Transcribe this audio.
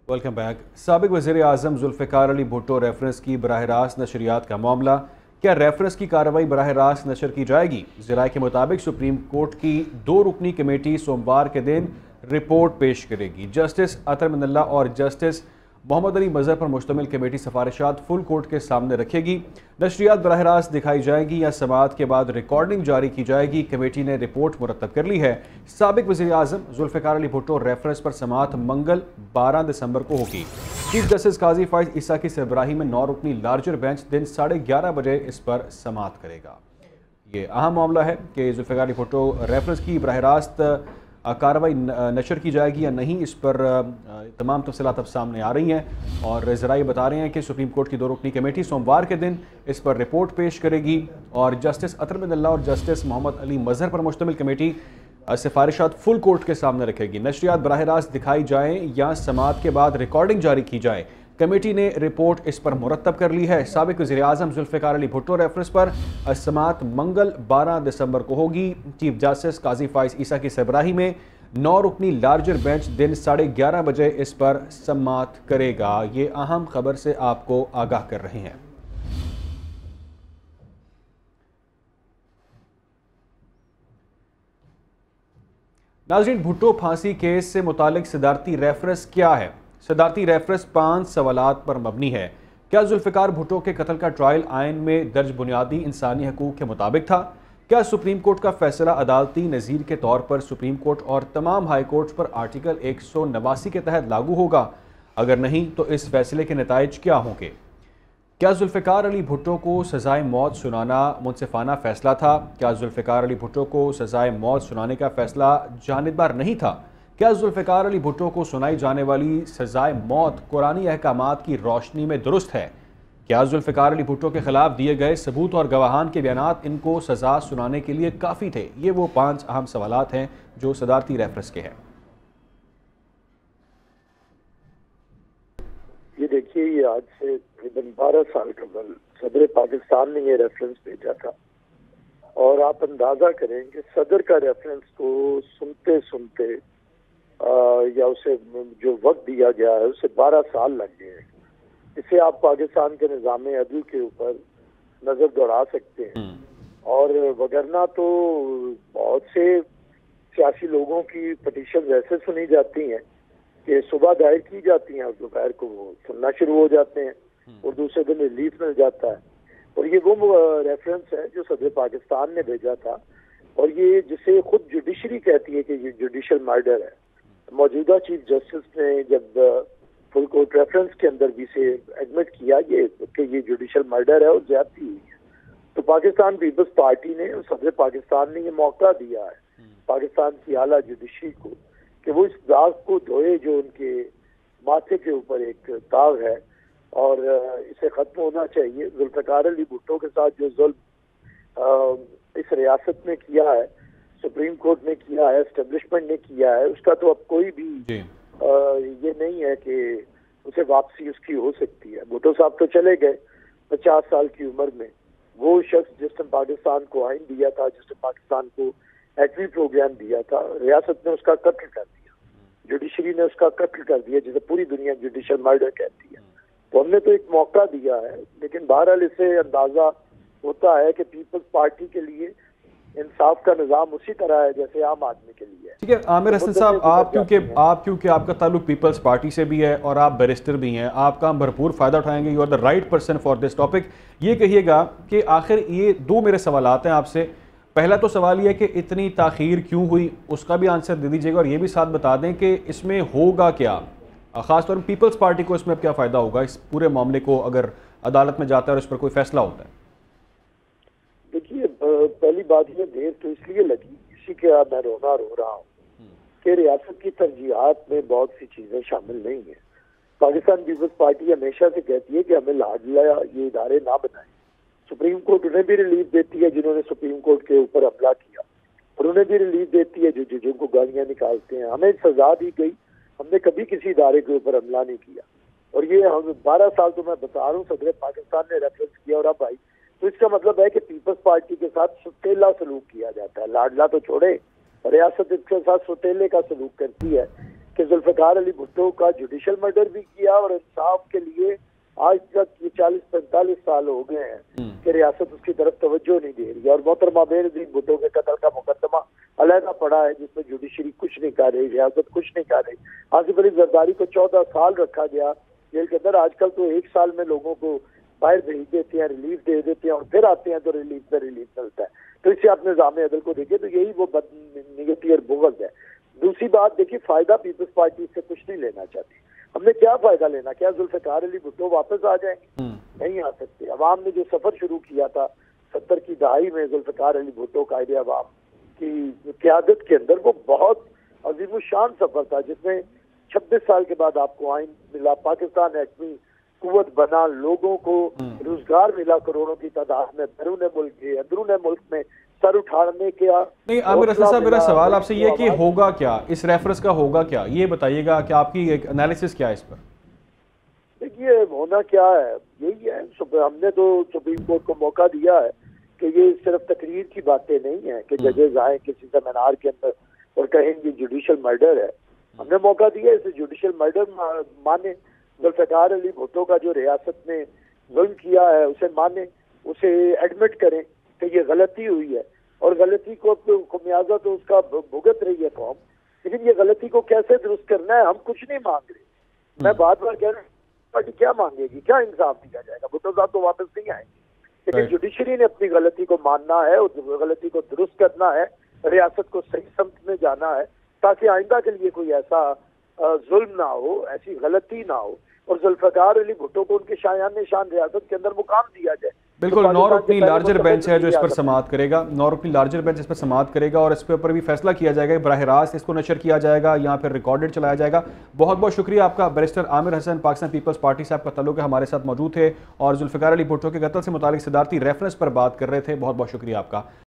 Welcome back. साबिक वज़ीर आज़म जुल्फ़िकार अली भुट्टो रेफरेंस की बराह रास्त नशरियात का मामला, क्या रेफरेंस की कार्रवाई बराह रास्त नशर की जाएगी? ज़राए के मुताबिक सुप्रीम कोर्ट की 2 रुकनी कमेटी सोमवार के दिन रिपोर्ट पेश करेगी। जस्टिस अतर मिनल्ला और जस्टिस मोहम्मद अली मज़हर पर मुश्तमिल कमेटी सिफारिशात फुल कोर्ट के सामने रखेगी। नशरियात बराह रास्त दिखाई जाएगी या समाअत के बाद रिकॉर्डिंग जारी की जाएगी। कमेटी ने रिपोर्ट मुरतब कर ली है। साबिक वज़ीर आज़म जुल्फ़िकार अली भुट्टो रेफरेंस पर समाअत मंगल 12 दिसंबर को होगी। चीफ जस्टिस काजी फाइज ईसा की सरबराही में 9 रुकनी लार्जर बेंच दिन 11:30 बजे इस पर समाअत करेगा। ये अहम मामला है कि जुल्फ़िकार अली भुट्टो रेफरेंस की बराह रास्त कार्रवाई नशर की जाएगी या नहीं, इस पर तमाम तफसीलात अब सामने आ रही हैं और ज़राए बता रहे हैं कि सुप्रीम कोर्ट की 2 रुकनी कमेटी सोमवार के दिन इस पर रिपोर्ट पेश करेगी और जस्टिस अतर मिनल्ला और जस्टिस मोहम्मद अली मज़हर पर मुश्तमिल कमेटी सिफारिशात फुल कोर्ट के सामने रखेगी। नशरियात बराह रास्त दिखाई जाएँ या समाअत के बाद रिकॉर्डिंग जारी की जाए, कमेटी ने रिपोर्ट इस पर मुरतब कर ली है। साबिक वज़ीर आज़म जुल्फ़िकार अली भुट्टो रेफरेंस पर समाअत मंगल 12 दिसंबर को होगी। चीफ जस्टिस काजी फाइज ईसा की सरबराही में 9 रुकनी लार्जर बेंच दिन 11:30 बजे इस पर समाअत करेगा। ये अहम खबर से आपको आगाह कर रहे हैं। नाज़रीन, भुट्टो फांसी केस से मुतालिक सदारती रेफरेंस क्या है? सदारती रेफरेंस 5 सवालात पर मबनी है। क्या जुल्फ़िकार भुट्टो के कत्ल का ट्रायल आइन में दर्ज बुनियादी इंसानी हकूक़ के मुताबिक था? क्या सुप्रीम कोर्ट का फैसला अदालती नज़ीर के तौर पर सुप्रीम कोर्ट और तमाम हाई कोर्ट पर आर्टिकल 189 के तहत लागू होगा? अगर नहीं तो इस फैसले के नताइज क्या होंगे? क्या जुल्फ़िकार अली भुट्टो को सज़ाए मौत सुनाना मुनसिफाना फ़ैसला था? क्या जुल्फ़िकार अली भुट्टो को सज़ाए मौत सुनाने का फ़ैसला जानिबदार नहीं था? क्या जुल्फ़िकार अली भुट्टो को सुनाई जाने वाली सज़ाए मौत कुरानी अहकामात की रोशनी में दुरुस्त है? क्या जुल्फ़िकार अली भुट्टो के ख़िलाफ़ दिए गए सबूत और गवाहान के बयानात इनको सज़ा सुनाने के लिए काफ़ी थे? ये वो 5 अहम सवालात हैं जो सदारती रेफरेंस के हैं। ये देखिए, ये आज से तकरीबन 12 साल कबल सदर पाकिस्तान ने ये रेफरेंस भेजा था और आप अंदाजा करें कि सदर का रेफरेंस को सुनते सुनते या उसे जो वक्त दिया गया है उसे 12 साल लग गए हैं। इसे आप पाकिस्तान के निज़ाम अदल के ऊपर नजर दौड़ा सकते हैं और वगरना तो बहुत से सियासी लोगों की पटिशन ऐसे सुनी जाती हैं कि सुबह दायर की जाती हैं और दोपहर को वो सुनना शुरू हो जाते हैं और दूसरे दिन रिलीफ मिल जाता है। और ये वो रेफरेंस है जो सदर पाकिस्तान ने भेजा था और ये जिसे खुद जुडिशरी कहती है कि ये जुडिशल मर्डर है। मौजूदा चीफ जस्टिस ने जब फुल कोर्ट रेफरेंस के अंदर भी से एडमिट किया कि ये जुडिशल मर्डर है और ज्यादती हुई है, तो पाकिस्तान पीपल्स पार्टी ने और सदर पाकिस्तान ने ये मौका दिया है पाकिस्तान की आला जुडिशरी को कि वो इस दाग को धोए जो उनके माथे के ऊपर एक दाग है और इसे खत्म होना चाहिए। जुल्फ़िकार अली भुट्टो के साथ जो जुल्म इस रियासत में किया है, सुप्रीम कोर्ट ने किया है, एस्टेब्लिशमेंट ने किया है, उसका तो अब कोई भी ये नहीं है कि उसे वापसी उसकी हो सकती है। भुट्टो साहब तो चले गए 50 साल की उम्र में। वो शख्स जिसने पाकिस्तान को आइन दिया था, जिसने पाकिस्तान को एटमी प्रोग्राम दिया था, रियासत ने उसका कत्ल कर दिया, जुडिशरी ने उसका कत्ल कर दिया, जिसे पूरी दुनिया जुडिशल मर्डर कहती है। तो हमने तो एक मौका दिया है, लेकिन बहरहाल इससे अंदाजा होता है कि पीपल्स पार्टी के लिए इंसाफ का निज़ाम उसी तरह है जैसे आम आदमी के लिए। ठीक है आमिर हसन साहब, आप क्योंकि आपका ताल्लुक पीपल्स पार्टी से भी है और आप बैरिस्टर भी हैं, आपका हम भरपूर फ़ायदा उठाएंगे। You are the right person for this topic. ये कहिएगा कि आखिर ये 2 मेरे सवालात हैं आपसे। पहला तो सवाल ये है कि इतनी ताख़ीर क्यों हुई, उसका भी आंसर दे दीजिएगा और ये भी साथ बता दें कि इसमें होगा क्या, ख़ासतौर पर पीपल्स पार्टी को इसमें अब क्या फ़ायदा होगा इस पूरे मामले को अगर अदालत में जाता है और इस पर कोई फैसला होता है। देखिए, पहली बात ये देर तो इसलिए लगी, इसी के मैं रोना रो रहा हूँ कि रियासत की तरजीहात में बहुत सी चीज़ें शामिल नहीं है। पाकिस्तान पीपल्स पार्टी हमेशा से कहती है कि हमें लाडला ये इदारे ना बनाए। सुप्रीम कोर्ट उन्हें भी रिलीफ देती है जिन्होंने सुप्रीम कोर्ट के ऊपर हमला किया और उन्हें भी रिलीफ देती है जो जजों को गालियां निकालते हैं। हमें सजा दी गई, हमने कभी किसी इदारे के ऊपर हमला नहीं किया। और ये 12 साल तो मैं बता रहा हूँ सदर पाकिस्तान ने रेफरेंस किया और अब आई, तो इसका मतलब है कि पीपल्स पार्टी के साथ सुतेला सलूक किया जाता है। लाडला तो छोड़े, रियासत इसके साथ सुतेले का सलूक करती है کہ ذوالفقار علی بھٹو کا جوڈیشل مرڈر بھی کیا اور انصاف کے لیے آج تک یہ 40-45 سال ہو گئے ہیں کہ ریاست اس کی طرف توجہ نہیں دے رہی ہے، اور محترمہ بے نظیر بھٹو کے قتل کا مقدمہ علیحدہ پڑا ہے جس میں جوڈیشری کچھ نہیں کر رہی، ریاست کچھ نہیں کر رہی۔ آصف علی زرداری کو 14 سال رکھا گیا جیل کے اندر، آج کل تو 1 سال میں لوگوں کو باہر بھیج دیتے ہیں، ریلیف دے دیتے ہیں، اور پھر آتے ہیں تو ریلیف پہ ریلیف ملتا ہے۔ تو اس سے آپ نظام عدل کو دیکھیں تو یہی وہ بدنیتی اور بغض ہے۔ دوسری بات دیکھیے، فائدہ پیپلز پارٹی سے کچھ نہیں لینا چاہتی۔ ہم نے کیا فائدہ لینا؟ کیا ذوالفقار علی بھٹو واپس آ جائیں گے؟ نہیں آ سکتے۔ عوام نے جو سفر شروع کیا تھا 70 کی دہائی میں ذوالفقار علی بھٹو قائد عوام کی قیادت کے اندر، وہ بہت عظیم الشان سفر تھا جس میں 26 سال کے بعد آپ کو آئین ملا، پاکستان ایٹمی قوت بنا، لوگوں کو روزگار ملا کروڑوں کی تعداد میں، بیرون ملک کے اندرون ملک میں سر اٹھانے کا۔ نہیں عامر اسد صاحب، میرا سوال آپ سے یہ کہ ہوگا کیا اس ریفرنس کا، ہوگا کیا یہ بتائیے گا کہ آپ کی ایک انالیسس کیا ہے اس پر؟ دیکھیے ہونا کیا ہے، یہی ہے، ہم نے تو سپریم کورٹ کو موقع دیا ہے کہ یہ صرف تقریر کی باتیں نہیں ہیں کہ ججز آئیں کسی سیمینار کے اندر اور کہیں یہ جوڈیشل مرڈر ہے۔ ہم نے موقع دیا اسے جوڈیشل مرڈر مانے، ذوالفقار علی بھٹو کا جو ریاست میں ظلم کیا ہے اسے مانے، اسے ایڈمٹ کریں کہ یہ غلطی ہوئی ہے، اور غلطی کو خمیازہ تو اس کا بھگت رہی ہے قوم، لیکن یہ غلطی کو کیسے درست کرنا ہے ہم کچھ نہیں مانگ رہے۔ میں بار بار کہہ رہا ہوں پارٹی کیا مانگے گی؟ کیا انصاف دیا جائے گا؟ بھٹو صاحب تو واپس نہیں آئیں گے، لیکن جوڈیشری نے اپنی غلطی کو ماننا ہے اور غلطی کو درست کرنا ہے، ریاست کو صحیح سمت میں جانا ہے تاکہ آئندہ کے لیے کوئی ایسا ظلم نہ ہو، ایسی غلطی نہ ہو، اور ذوالفقار علی بھٹو کو ان کے شایان نشان ریاست کے اندر مقام دیا جائے۔ بالکل، 9 رکنی لارجر بینچ ہے جو اس پر سماعت کرے گا، 9 رکنی لارجر بینچ اس پر سماعت کرے گا، اور اس کے اوپر بھی فیصلہ کیا جائے گا، براہ راست اس کو نشر کیا جائے گا یا پھر ریکارڈڈ چلایا جائے گا۔ بہت بہت شکریہ آپ کا barrister Aamir Hassan, Pakistan peoples party سے آپ کا تعلق ہے، ہمارے ساتھ موجود تھے اور ذوالفقار علی بھٹو کے قتل سے متعلق صدارتی ریفرنس پر بات کر رہے تھے۔ بہت بہت شکریہ آپ کا۔